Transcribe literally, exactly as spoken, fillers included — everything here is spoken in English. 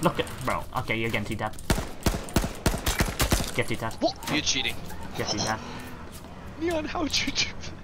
Look at bro. Okay, you're getting T-tap. Get T-tap. What? You're cheating. Get T-tap. Neon, how would you do that?